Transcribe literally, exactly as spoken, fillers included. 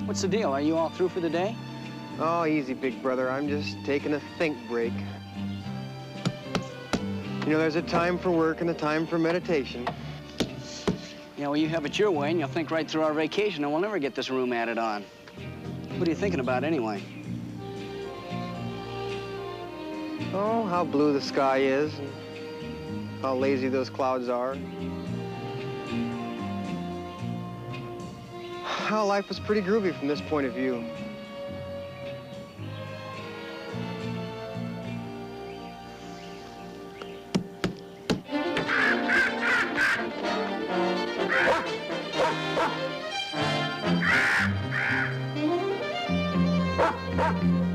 What's the deal? Are you all through for the day? Oh, easy, big brother. I'm just taking a think break. You know, there's a time for work and a time for meditation. Yeah, well, you have it your way, and you'll think right through our vacation, and we'll never get this room added on. What are you thinking about, anyway? Oh, how blue the sky is, and how lazy those clouds are. How life was pretty groovy from this point of view. Ah!